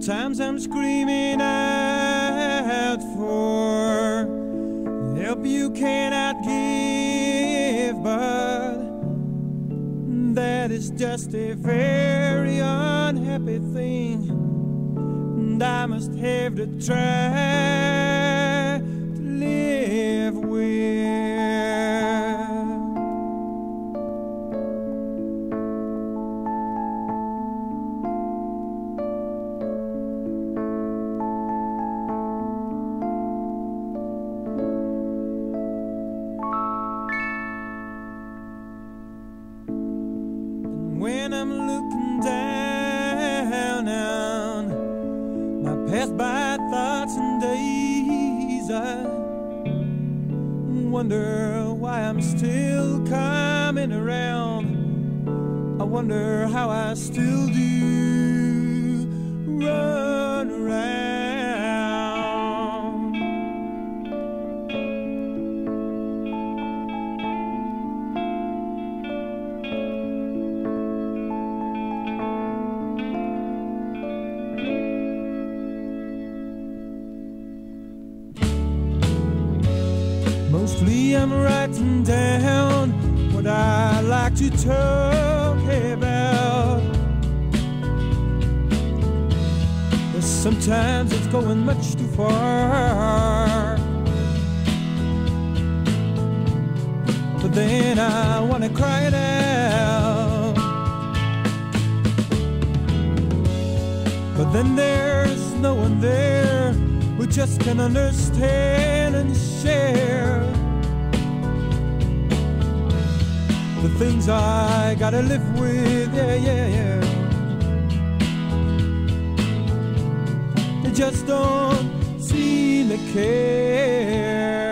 Sometimes I'm screaming out for help you cannot give, but that is just a very unhappy thing, and I must have to try to live with. When I'm looking down on my past by thoughts and days, I wonder why I'm still coming around. I wonder how I still do run around. Mostly I'm writing down what I like to talk about. But sometimes it's going much too far. But then I want to cry it out. But then there's no one there who just can understand and share the things I gotta live with, yeah, yeah, yeah. They just don't seem to care.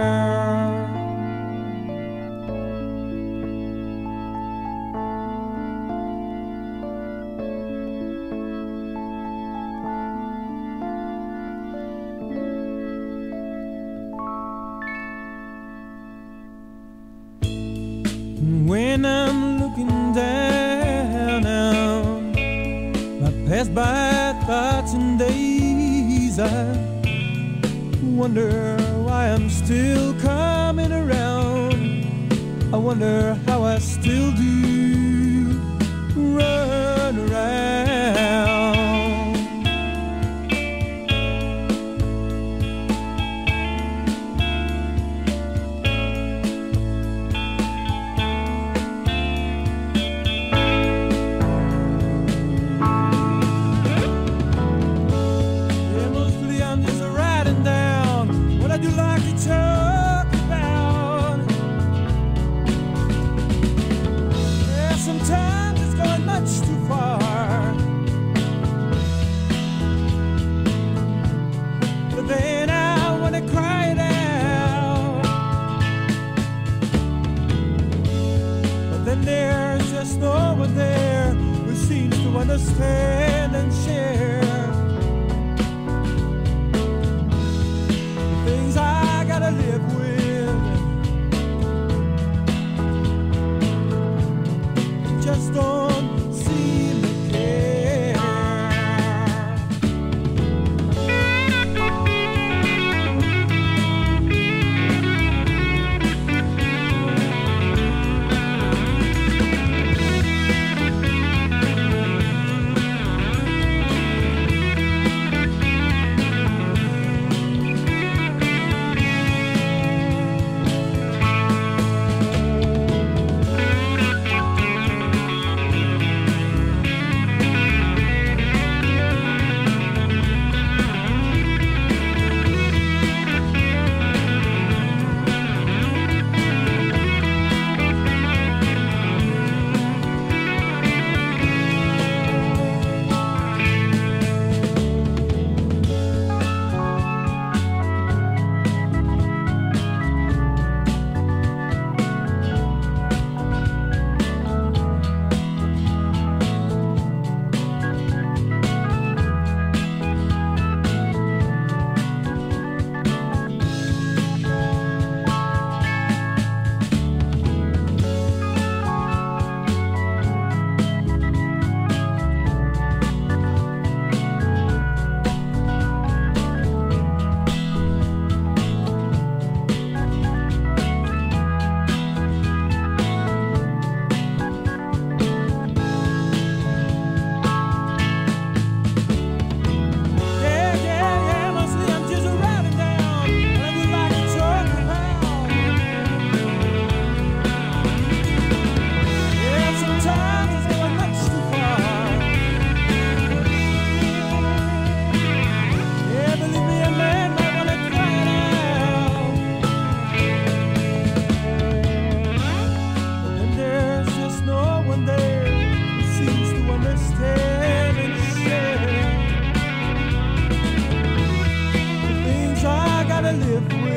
When I'm looking down on my past by thoughts and days, I wonder why I'm still coming around. I wonder how I still do run around. I do like to talk about. Yeah, sometimes it's going much too far. But then I want to cry it out. But then there's just no one there who seems to understand and share things I gotta live with. Just don't seem to care.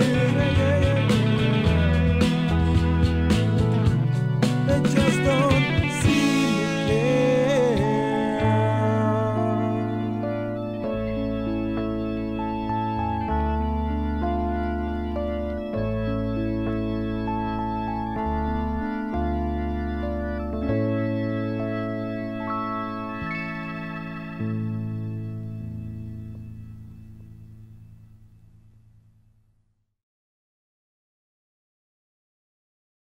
yeah, yeah.